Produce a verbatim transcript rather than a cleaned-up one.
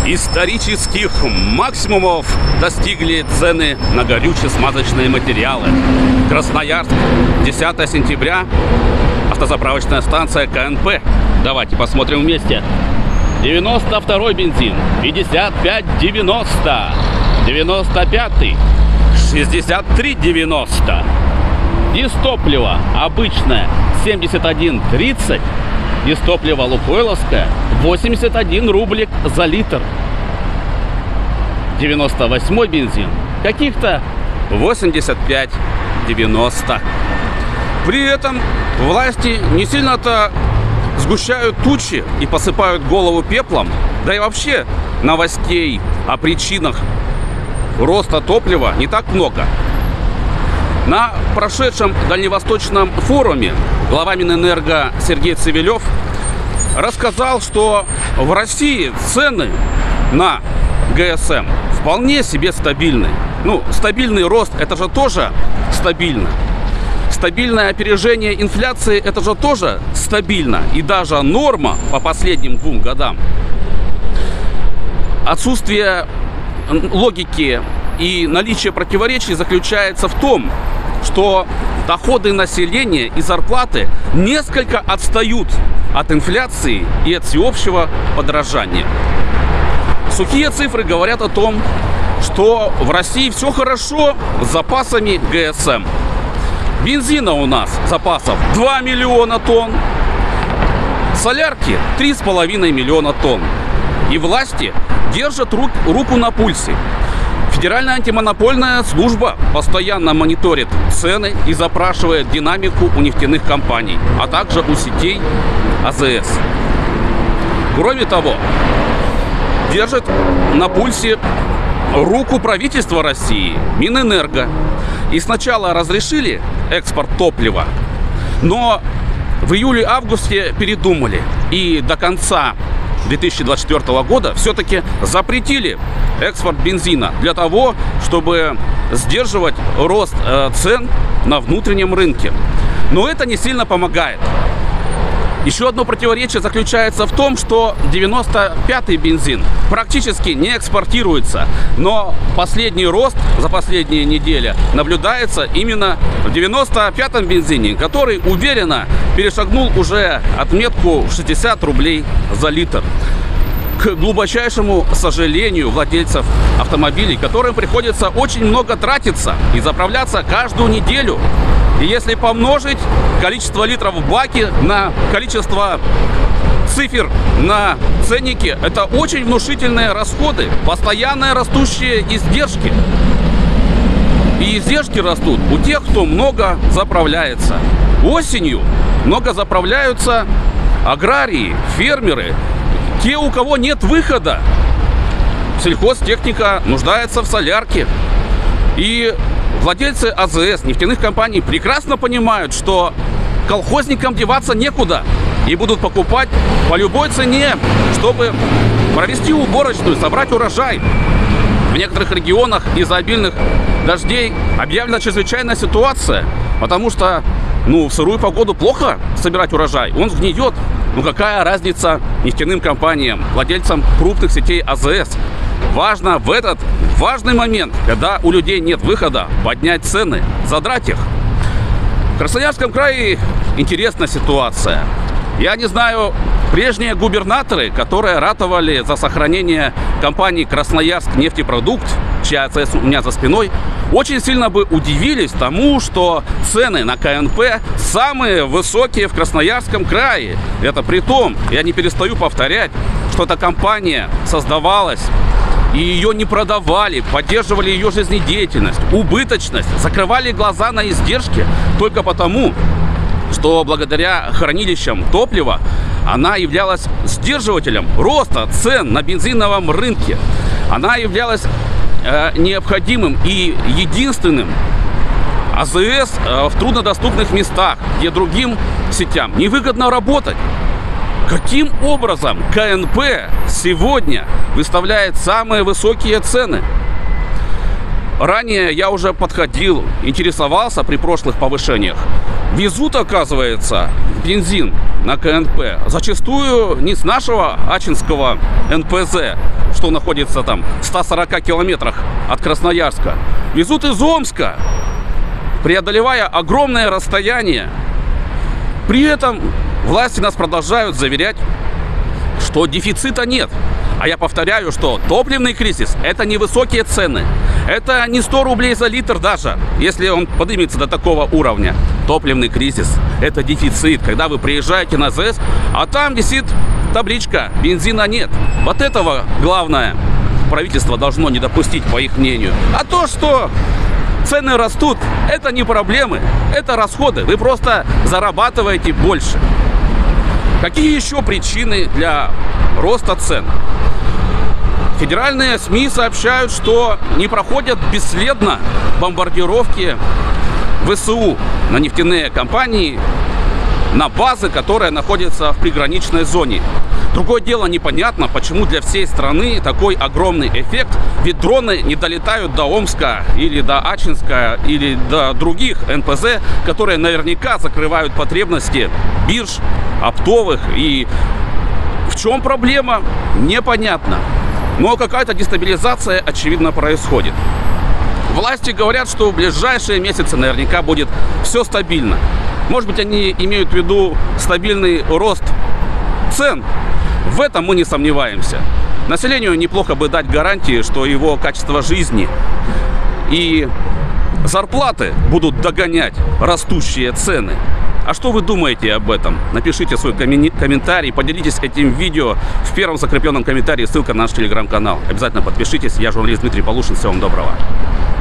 Исторических максимумов достигли цены на горюче-смазочные материалы. Красноярск, десятое сентября, автозаправочная станция ка эн пэ. Давайте посмотрим вместе. девяносто второй бензин, пятьдесят пять девяносто. девяносто пятый, шестьдесят три девяносто. Дистопливо обычное семьдесят один тридцать. Дистопливо лукойловское восемьдесят один рублик за литр. девяносто восьмой бензин каких-то восемьдесят пять девяносто. При этом власти не сильно-то сгущают тучи и посыпают голову пеплом. Да и вообще новостей о причинах роста топлива не так много. На прошедшем Дальневосточном форуме глава Минэнерго Сергей Цивилев рассказал, что в России цены на гэ эс эм вполне себе стабильны. Ну, стабильный рост – это же тоже стабильно. Стабильное опережение инфляции – это же тоже стабильно. И даже норма по последним двум годам. Отсутствие логики и наличие противоречий заключается в том, что доходы населения и зарплаты несколько отстают от инфляции и от всеобщего подорожания. Сухие цифры говорят о том, что в России все хорошо с запасами гэ эс эм. Бензина у нас запасов два миллиона тонн, солярки три с половиной миллиона тонн. И власти держат рук, руку на пульсе. Федеральная антимонопольная служба постоянно мониторит цены и запрашивает динамику у нефтяных компаний, а также у сетей а зэ эс. Кроме того, держит на пульсе руку правительства России, Минэнерго. И сначала разрешили экспорт топлива, но в июле-августе передумали. И до конца две тысячи двадцать четвёртого года все-таки запретили экспорт бензина для того, чтобы сдерживать рост э, цен на внутреннем рынке. Но это не сильно помогает. Еще одно противоречие заключается в том, что девяносто пятый бензин практически не экспортируется, но последний рост за последние недели наблюдается именно в девяносто пятом бензине, который уверенно перешагнул уже отметку в шестьдесят рублей за литр. К глубочайшему сожалению владельцев автомобилей, которым приходится очень много тратиться и заправляться каждую неделю. И если помножить количество литров в баке на количество цифр на ценнике, это очень внушительные расходы, постоянно растущие издержки. И издержки растут у тех, кто много заправляется. Осенью много заправляются аграрии, фермеры, те, у кого нет выхода. Сельхозтехника нуждается в солярке. И владельцы а зэ эс, нефтяных компаний, прекрасно понимают, что колхозникам деваться некуда. И будут покупать по любой цене, чтобы провести уборочную, собрать урожай. В некоторых регионах из-за обильных дождей объявлена чрезвычайная ситуация. Потому что, ну, в сырую погоду плохо собирать урожай, он сгниет. Ну какая разница нефтяным компаниям, владельцам крупных сетей а зэ эс? Важно в этот важный момент, когда у людей нет выхода, поднять цены, задрать их. В Красноярском крае интересная ситуация. Я не знаю, прежние губернаторы, которые ратовали за сохранение компании «Красноярск нефтепродукт», чья а зэ эс у меня за спиной, очень сильно бы удивились тому, что цены на ка эн пэ самые высокие в Красноярском крае. Это при том, я не перестаю повторять, что эта компания создавалась, и ее не продавали, поддерживали ее жизнедеятельность, убыточность, закрывали глаза на издержки только потому, что благодаря хранилищам топлива она являлась сдерживателем роста цен на бензиновом рынке. Она являлась э, необходимым и единственным а зэ эс э, в труднодоступных местах, где другим сетям невыгодно работать. Каким образом ка эн пэ сегодня выставляет самые высокие цены? Ранее я уже подходил, интересовался при прошлых повышениях. Везут, оказывается, бензин на ка эн пэ зачастую не с нашего ачинского эн пэ зэ, что что находится там в ста сорока километрах от Красноярска, везут из Омска, преодолевая огромное расстояние. При этом власти нас продолжают заверять, что дефицита нет. А я повторяю, что топливный кризис – это не высокие цены. Это не сто рублей за литр даже, если он поднимется до такого уровня. Топливный кризис – это дефицит, когда вы приезжаете на ЗЭС, а там висит табличка «бензина нет». Вот этого главное правительство должно не допустить, по их мнению. А то, что цены растут, это не проблемы, это расходы. Вы просто зарабатываете больше. Какие еще причины для роста цен? Федеральные СМИ сообщают, что не проходят бесследно бомбардировки ВСУ на нефтяные компании, на базы, которые находятся в приграничной зоне. Другое дело, непонятно, почему для всей страны такой огромный эффект, ведь дроны не долетают до Омска или до Ачинска или до других эн пэ зэ, которые наверняка закрывают потребности бирж, оптовых. И в чем проблема, непонятно. Но какая-то дестабилизация, очевидно, происходит. Власти говорят, что в ближайшие месяцы наверняка будет все стабильно. Может быть, они имеют в виду стабильный рост цен. В этом мы не сомневаемся. Населению неплохо бы дать гарантии, что его качество жизни и зарплаты будут догонять растущие цены. А что вы думаете об этом? Напишите свой комментарий, поделитесь этим видео в первом закрепленном комментарии, ссылка на наш телеграм-канал. Обязательно подпишитесь. Я журналист Дмитрий Полушин. Всего вам доброго.